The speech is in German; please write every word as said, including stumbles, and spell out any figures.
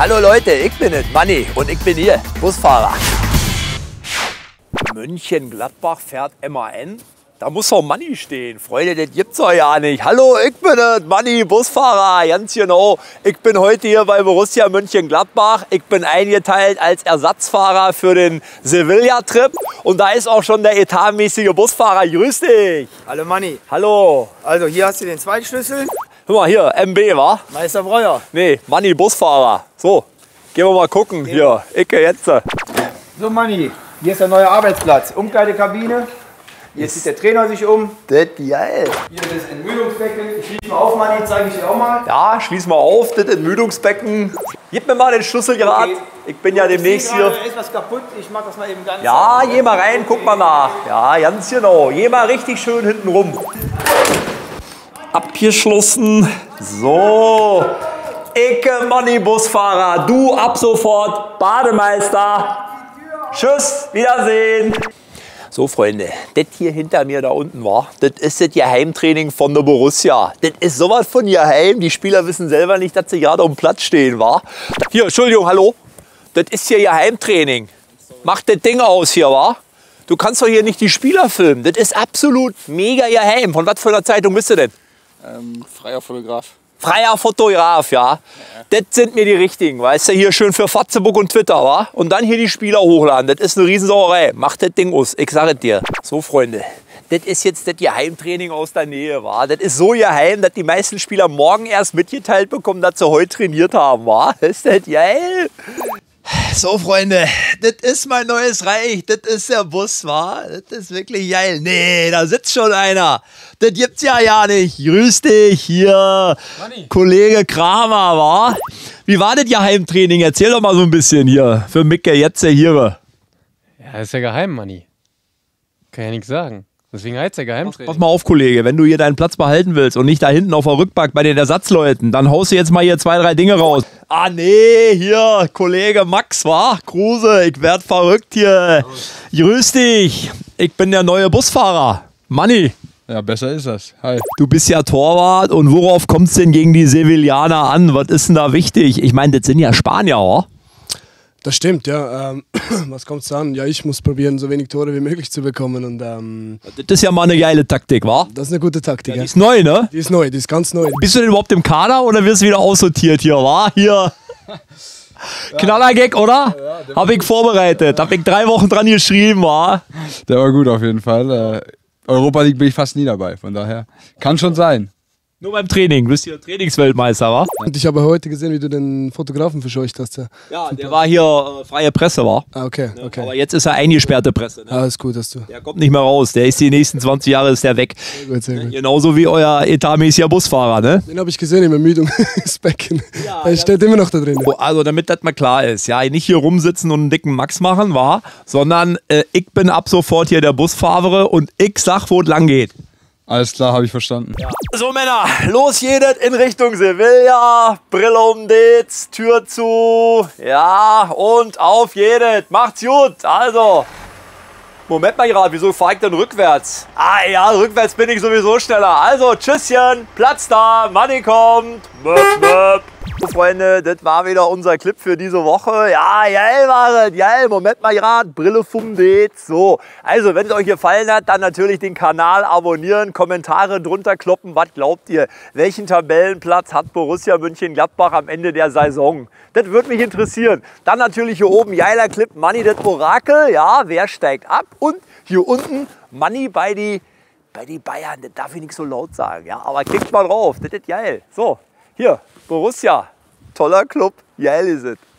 Hallo Leute, ich bin es, Manni, und ich bin hier, Busfahrer. Mönchengladbach fährt M A N. Da muss doch Manni stehen. Freunde, das gibt's doch ja nicht. Hallo, ich bin es, Manni, Busfahrer, ganz genau. Ich bin heute hier bei Borussia Mönchengladbach. Ich bin eingeteilt als Ersatzfahrer für den Sevilla-Trip. Und da ist auch schon der etatmäßige Busfahrer. Grüß dich. Hallo Manni. Hallo. Also hier hast du den Zweitschlüssel. Guck mal hier, M B, wa? Meister Breuer. Nee, Manni, Busfahrer. So, gehen wir mal gucken. Hier, Icke jetzt. So Manni, hier ist der neue Arbeitsplatz. Umkleidekabine. Hier zieht der Trainer sich um. Das ist geil. Hier das Entmüdungsbecken. Ich schließe mal auf, Manni, zeige ich dir auch mal. Ja, schließ mal auf, das Entmüdungsbecken. Gib mir mal den Schlüsselgrad. Okay. Ich bin ja demnächst hier. Da ist was kaputt. Ich mach das mal eben ganz. Ja, geh mal rein, guck mal nach. Ja, ganz genau. Geh mal richtig schön hinten rum. Abgeschlossen. So. Icke, Manni, Busfahrer. Du ab sofort Bademeister. Tschüss, Wiedersehen. So Freunde, das hier hinter mir da unten war, das ist das Geheimtraining von der Borussia. Das ist sowas von geheim, die Spieler wissen selber nicht, dass sie gerade auf dem Platz stehen, war. Hier, Entschuldigung, hallo, das ist hier Geheimtraining. Mach das Ding aus hier, wa? Du kannst doch hier nicht die Spieler filmen, das ist absolut mega geheim. Von was für einer Zeitung bist du denn? Ähm, freier Fotograf. Freier Fotograf, ja. Das sind mir die richtigen, weißt du, hier schön für Facebook und Twitter, wa? Und dann hier die Spieler hochladen, das ist eine Riesensauerei. Mach das Ding aus, ich sage es dir. So, Freunde, das ist jetzt das Geheimtraining aus der Nähe, wa? Das ist so geheim, dass die meisten Spieler morgen erst mitgeteilt bekommen, dass sie heute trainiert haben, wa? Ist das geil? So, Freunde, das ist mein neues Reich, das ist der Bus, wa? Das ist wirklich geil. Nee, da sitzt schon einer. Das gibt's ja ja nicht. Grüß dich, hier, Manni. Kollege Kramer, wa? Wie war das Geheimtraining? Erzähl doch mal so ein bisschen hier, für Micke, jetzt hier. Ja, das ist ja geheim, Manni. Kann ja nichts sagen. Deswegen heißt der Geheimtraining. Pass mal auf, Kollege, wenn du hier deinen Platz behalten willst und nicht da hinten auf der Rückbank bei den Ersatzleuten, dann haust du jetzt mal hier zwei, drei Dinge raus. Ah nee, hier, Kollege Max, wa? Kruse, ich werd verrückt hier. Grüß dich, ich bin der neue Busfahrer. Manni. Ja, besser ist das. Hi. Du bist ja Torwart und worauf kommt es denn gegen die Sevillaner an? Was ist denn da wichtig? Ich meine, das sind ja Spanier, oder? Das stimmt, ja. Ähm, was kommt es an? Ja, ich muss probieren, so wenig Tore wie möglich zu bekommen. Und, ähm, das ist ja mal eine geile Taktik, wa? Das ist eine gute Taktik, ja. ja. Die ist neu, ne? Die ist neu, die ist ganz neu. Bist du denn überhaupt im Kader oder wirst du wieder aussortiert hier, wa? Hier. Knallergag, oder? Ja, hab ich vorbereitet. Hab ich drei Wochen dran geschrieben, wa? Der war gut auf jeden Fall. Äh, Europa League bin ich fast nie dabei, von daher kann schon sein. Nur beim Training, du bist hier Trainingsweltmeister, wa? Und ich habe heute gesehen, wie du den Fotografen verscheucht hast. Ja, ja der war hier äh, freie Presse, wa? Ah, okay, okay. Aber jetzt ist er eingesperrte Presse. Ne? Ah, ist gut, hast du. Der kommt nicht mehr raus, der ist die nächsten zwanzig Jahre ist der weg. Sehr gut, sehr gut. Genauso wie euer etatmäßiger Busfahrer, ne? Den habe ich gesehen im Ermüdungsbecken. Ja, er steht immer noch da drin. Also damit das mal klar ist, ja, nicht hier rumsitzen und einen dicken Max machen, wa? Sondern äh, ich bin ab sofort hier der Busfahrer und ich sag, wo es lang geht. Alles klar, habe ich verstanden. Ja. So Männer, los jedet in Richtung Sevilla, Brille um Ditz, Tür zu, ja, und auf jedet, macht's gut, also. Moment mal gerade, wieso fahr ich denn rückwärts? Ah ja, rückwärts bin ich sowieso schneller. Also, tschüsschen, Platz da, Manni kommt, möp, möp. So, Freunde, das war wieder unser Clip für diese Woche. Ja, geil war es, geil. Moment mal gerade, Brille vom Dez. So, also, wenn es euch gefallen hat, dann natürlich den Kanal abonnieren, Kommentare drunter kloppen. Was glaubt ihr? Welchen Tabellenplatz hat Borussia Mönchengladbach am Ende der Saison? Das würde mich interessieren. Dann natürlich hier oben, geiler Clip, Manni das Orakel. Ja, wer steigt ab? Und hier unten, Manni bei die, bei die Bayern. Das darf ich nicht so laut sagen. Ja, aber klickt mal drauf, das ist geil. So, hier, Borussia, toller Club, geil ist es.